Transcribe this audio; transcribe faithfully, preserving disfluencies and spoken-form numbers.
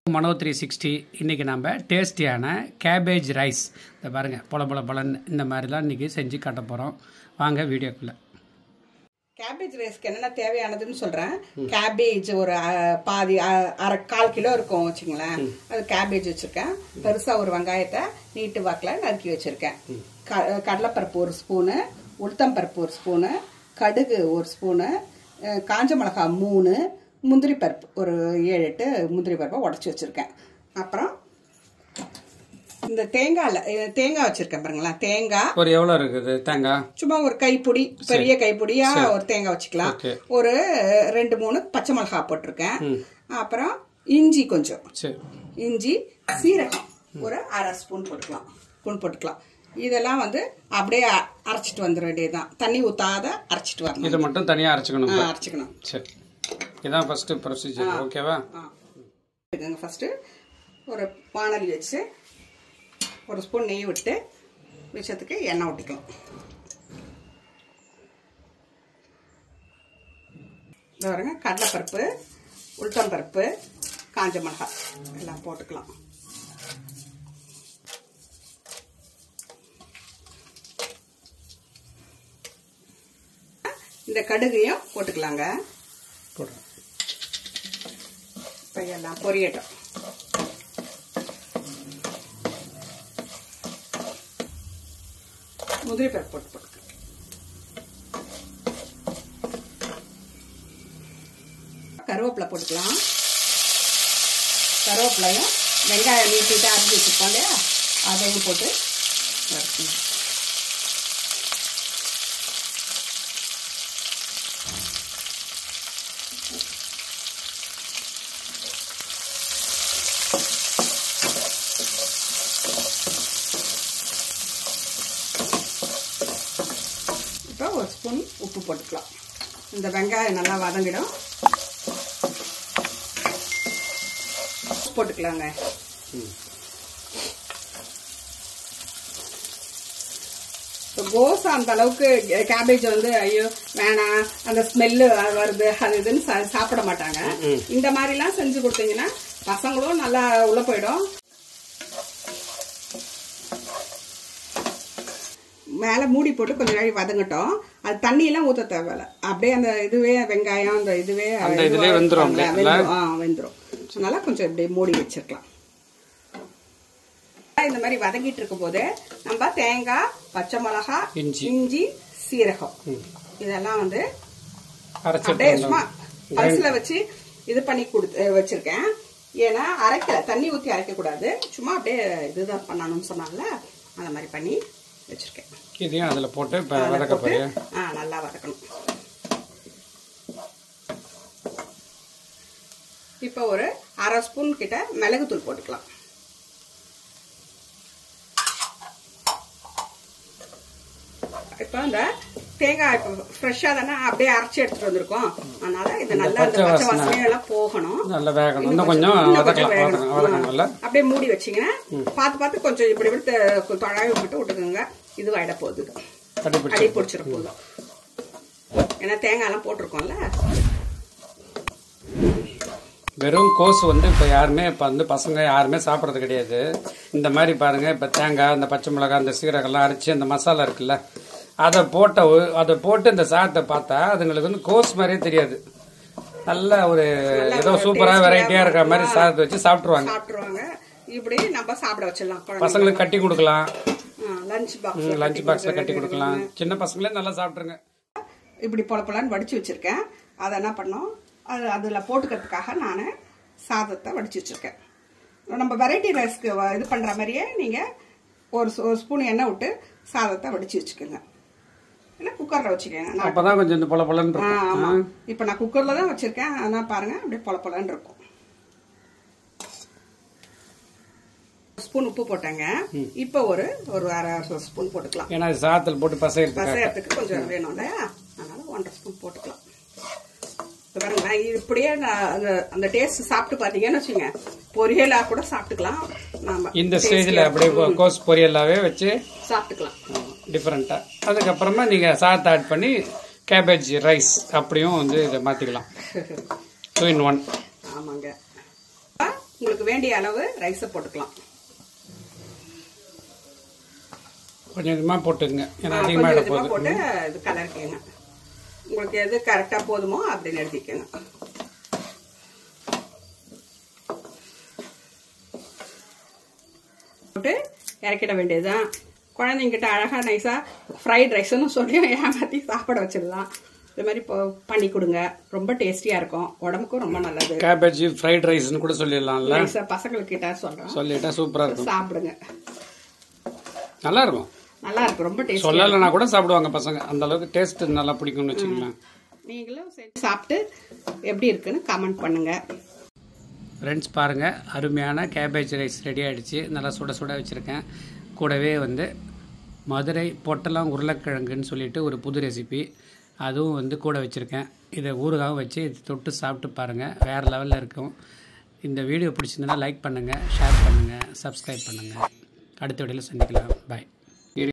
மனோ three sixty இன்றைக்கி நம்ம டேஸ்டியான கேபேஜ் ரைஸ் இதை பாருங்கள் பொல பொல பொலன்னு இந்த மாதிரி தான் இன்றைக்கி செஞ்சு காட்ட போகிறோம். வாங்க வீடியோக்குள்ளே. கேபேஜ் ரைஸ்க்கு என்னென்ன தேவையானதுன்னு சொல்கிறேன். கேபேஜ் ஒரு பாதி அரை கால் கிலோ இருக்கும் வச்சுங்களேன். அது கேபேஜ் வச்சுருக்கேன். பெருசாக ஒரு வெங்காயத்தை நீட்டு வாக்கில் நறுக்கி வச்சுருக்கேன். க கடலைப்பருப்பு ஒரு ஸ்பூனு, உளுத்தம்பருப்பு ஒரு ஸ்பூனு, கடுகு ஒரு ஸ்பூனு, காஞ்ச மிளகா மூணு, முந்திரி பருப்பு ஒரு ஏழு எட்டு முந்திரி பருப்பை உடச்சி வச்சுருக்கேன். அப்புறம் இந்த தேங்காயில் தேங்காய் வச்சுருக்கேன் பாருங்களேன். தேங்காய் ஒரு எவ்வளோ இருக்குது தேங்காய்? சும்மா ஒரு கைப்பிடி, பெரிய கைப்பிடியா ஒரு தேங்காய் வச்சுக்கலாம். ஒரு ரெண்டு மூணு பச்சை மிளகா போட்டிருக்கேன். அப்புறம் இஞ்சி கொஞ்சம், இஞ்சி சீரகம் ஒரு அரை ஸ்பூன் போட்டுக்கலாம் ஸ்பூன் போட்டுக்கலாம் இதெல்லாம் வந்து அப்படியே அரைச்சிட்டு வந்துட வேண்டியதுதான். தண்ணி ஊற்றாத அரைச்சிட்டு வரணும். இதை மட்டும் தனியாக அரைச்சிக்கணும் அரைச்சிக்கணும் சரி, இதான் ஃபர்ஸ்ட் ப்ரொசீஜர். ஓகேவா? ஃபர்ஸ்ட் ஒரு வானலி வச்சு ஒரு ஸ்பூன் நெய் விட்டு மிச்சத்துக்கு எண்ணெய் ஊற்றிக்கலாம். இந்த பாருங்க, கடலைப்பருப்பு, உளுத்தம்பருப்பு, காஞ்ச மிளகாய் எல்லாம் போட்டுக்கலாம். இந்த கடுகையும் போட்டுக்கலாங்க. இப்போ எல்லாம் பொரியட்டும். முந்திரி பருப்பு போட்டு போட்டுக்கலாம். கருவேப்பிலை போட்டுக்கலாம். கருவேப்பிலையும் வெங்காயம் நீட்டிட்டு அரிஞ்சு வச்சுருக்கோம் இல்லையா, அதையும் போட்டு வறுக்கணும். ஒரு ஸ்பூன் உப்பு போட்டுக்கலாம். இந்த வெங்காயம் நல்லா வதங்கிடும். போட்டுக்கலாங்க. கோஸ் அந்த அளவுக்கு கேபேஜ் வந்து ஐயோ வேணாம் அந்த ஸ்மெல்லு வருது அது இதுன்னு சாப்பிட மாட்டாங்க. இந்த மாதிரிலாம் செஞ்சு கொடுத்தீங்கன்னா பசங்களும் நல்லா உள்ள போயிடும். மேலே மூடி போட்டு கொஞ்சம் நேரம் வதங்கட்டும். அது தண்ணியெல்லாம் ஊற்ற தேவையில்ல. அப்படியே அந்த இதுவே வெங்காயம் அந்த இதுவே வெந்துடும். அதனால கொஞ்சம் இப்படி மூடி வச்சிருக்கலாம். இந்த மாதிரி வதங்கிட்டு இருக்கும் போது நம்ம தேங்காய், பச்சை மிளகா, இஞ்சி, சீரகம் இதெல்லாம் வந்து அப்படியே சும்மா பல்ஸ்ல வச்சு இது பண்ணி கொடுத்து வச்சிருக்கேன். ஏன்னா அரைக்கல, தண்ணி ஊற்றி அரைக்க கூடாது, சும்மா அப்படியே இதுதான் பண்ணணும்னு சொன்னாங்கல்ல, அந்த மாதிரி பண்ணி வச்சிருக்கேன். இதையும் அதில் போட்டு வதக்க போறியா? ஆ, நல்லா வதக்கணும். இப்போ ஒரு அரை ஸ்பூன் கிட்ட மிளகுத்தூள் போட்டுக்கலாம். இப்போ இந்த தேங்காய் இப்போ ஃப்ரெஷ்ஷாக தானே அப்படியே அரைச்சி எடுத்துட்டு வந்திருக்கோம். அதனால இது நல்லா இந்த பச்சை வாசனையெல்லாம் போகணும். நல்லா வேகணும். இன்னும் கொஞ்சம் வேகணும். அப்படியே மூடி வச்சிங்கன்னா பார்த்து பார்த்து கொஞ்சம் இப்படி விட்டு தொழாவி விட்டு விட்டுக்கோங்க. இது ஆயிட போகுது, அடி பிடிச்சிட போதும். ஏன்னா தேங்காயெல்லாம் போட்டிருக்கோம்ல. வெறும் கோஸ் வந்து இப்போ யாருமே இப்போ வந்து பசங்க யாருமே சாப்பிட்றது கிடையாது. இந்த மாதிரி பாருங்கள், இப்போ தேங்காய், இந்த பச்சை மிளகாய், இந்த சீரகம்லாம் அரைச்சி அந்த மசாலா இருக்குல்ல, அதை போட்ட அதை போட்டு இந்த சாதத்தை பார்த்தா அதுங்களுக்கு வந்து கோஸ் மாதிரியே தெரியாது. நல்ல ஒரு ஏதோ சூப்பராக வெரைட்டியாக இருக்கிற மாதிரி சாதத்தை வச்சு சாப்பிட்ருவாங்க. சாப்பிட்ருவாங்க. இப்படி நம்ம சாப்பிட வச்சிடலாம். பசங்களுக்கு கட்டி கொடுக்கலாம். லஞ்ச் பாக்ஸ் லஞ்ச் பாக்ஸில் கட்டி கொடுக்கலாம். சின்ன பசங்களே நல்லா சாப்பிட்ருங்க. இப்படி பொல பொலன்னு வடிச்சு வச்சிருக்கேன். அதை என்ன பண்ணோம், அது அதில் போட்டுக்கிறதுக்காக நான் சாதத்தை வடிச்சு வச்சிருக்கேன். நம்ம வெரைட்டி ரைஸ்க்கு இது பண்ணுற மாதிரியே நீங்கள் ஒரு ஒரு ஸ்பூன் எண்ணெய் விட்டு சாதத்தை வடிச்சு வச்சுக்கோங்க. இல்லை குக்கரில் வச்சுக்கோங்க. அப்போ தான் கொஞ்சம் இந்த பொல பொலன்னு இருக்கும். ஆமாம், இப்போ நான் குக்கரில் தான் வச்சுருக்கேன். அதனால் பாருங்கள் அப்படியே பொல பொலன்னு இருக்கும். ஸ்பூன் உப்பு போட்டாங்க. இப்போ ஒரு ஒரு அரை ஸ்பூன் போட்டுக்கலாம். ஏன்னா சாதத்தில் போட்டு பசையறதுக்கு பசையறதுக்கு கொஞ்சம் வேணும் இல்லையா, அதனால ஒன்றரை ஸ்பூன் போட்டுக்கலாம். பாருங்க, இப்படியே அந்த டேஸ்ட் சாப்பிட்டு பாத்தீங்கன்னு வச்சுங்க, பொரியலா கூட சாப்பிட்டுக்கலாம். நாம இந்த ஸ்டேஜ்ல அப்படியே கோஸ் பொரியலாவே வச்சு சாப்பிட்டுக்கலாம் டிஃபரெண்டா. அதுக்கப்புறமா நீங்க சாதத்தை ஆட் பண்ணி கேபேஜ் ரைஸ் அப்படியும் வந்து இதை மாத்திக்கலாம். Two in one. ஆமாங்க. உங்களுக்கு வேண்டிய அளவு ரைஸை போட்டுக்கலாம். கொஞ்சம் கொஞ்சமாக போட்டுங்க, ஏன்னா கொஞ்சம் அதிகமாக கொஞ்சமாக போட்டு இது கலரிக்கங்க. உங்களுக்கு எது கரெக்டாக போதுமோ அப்படின்னு எடுத்துக்கோங்க. போட்டு இறக்கிட வேண்டியதுதான். குழந்தைங்கிட்ட அழகாக நைஸாக ஃப்ரைட் ரைஸ்ன்னு சொல்லி ஏமாற்றி சாப்பிட வச்சிடலாம். இது மாதிரி இப்போ பண்ணி கொடுங்க, ரொம்ப டேஸ்டியாக இருக்கும், உடம்புக்கும் ரொம்ப நல்லது. கேபேஜ் ஃப்ரைட் ரைஸ்னு கூட சொல்லிடலாம்ல. நைஸாக பசங்களுக்கிட்ட சொல்கிறேன், சொல்லிட்டா சூப்பராக இருக்கும், சாப்பிடுங்க. நல்லா இருக்கும், நல்லா இருக்கும், ரொம்ப டேஸ்ட். சொல்லலைன்னா கூட சாப்பிடுவாங்க பசங்க, அந்த அளவுக்கு டேஸ்ட் நல்லா பிடிக்கும்னு வச்சுக்கலாம். நீங்களும் செஞ்சு சாப்பிட்டு எப்படி இருக்குன்னு கமெண்ட் பண்ணுங்க. ஃப்ரெண்ட்ஸ் பாருங்கள், அருமையான கேபேஜ் ரைஸ் ரெடி ஆகிடுச்சு. நல்லா சுட சுட வச்சுருக்கேன். கூடவே வந்து மதுரை பொட்டலம் உருளைக்கிழங்குன்னு சொல்லிட்டு ஒரு புது ரெசிபி, அதுவும் வந்து கூட வச்சுருக்கேன். இதை ஊறுகாவும் வச்சு இது தொட்டு சாப்பிட்டு பாருங்கள், வேறு லெவலில் இருக்கும். இந்த வீடியோ பிடிச்சிருந்தனா லைக் பண்ணுங்கள், ஷேர் பண்ணுங்கள், சப்ஸ்கிரைப் பண்ணுங்கள். அடுத்த வீடியோவில் சந்திக்கலாம். பாய்.